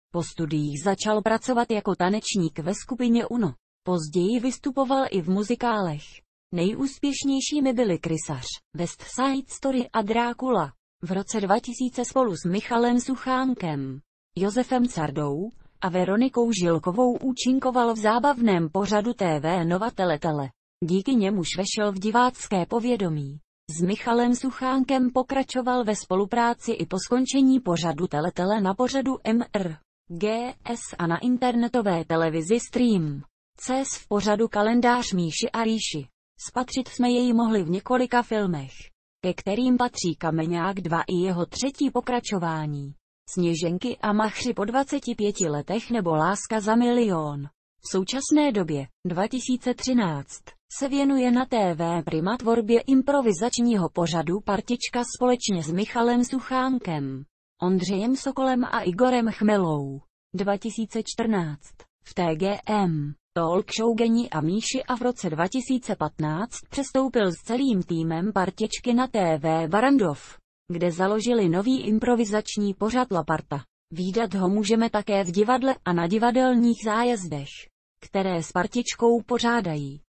Po studiích začal pracovat jako tanečník ve skupině UNO. Později vystupoval i v muzikálech. Nejúspěšnějšími byly Krysař, West Side Story a Drákula. V roce 2000 spolu s Michalem Suchánkem, Josefem Cardou a Veronikou Žilkovou účinkoval v zábavném pořadu TV Nova Teletele. Díky němuž vešel v divácké povědomí. S Michalem Suchánkem pokračoval ve spolupráci i po skončení pořadu Teletele na pořadu MRGS a na internetové televizi Stream CS v pořadu Kalendář Míši a Ríši. Spatřit jsme jej mohli v několika filmech, ke kterým patří Kameňák 2 i jeho třetí pokračování, Sněženky a Machři po 25 letech nebo Láska za milion. V současné době, 2013, se věnuje na TV Prima tvorbě improvizačního pořadu Partička společně s Michalem Suchánkem, Ondřejem Sokolem a Igorem Chmelou. 2014. V TGM Talk Show Geni a Míši a v roce 2015 přestoupil s celým týmem Partičky na TV Barrandov, kde založili nový improvizační pořad La Parta. Vídat ho můžeme také v divadle a na divadelních zájezdech, které s Partičkou pořádají.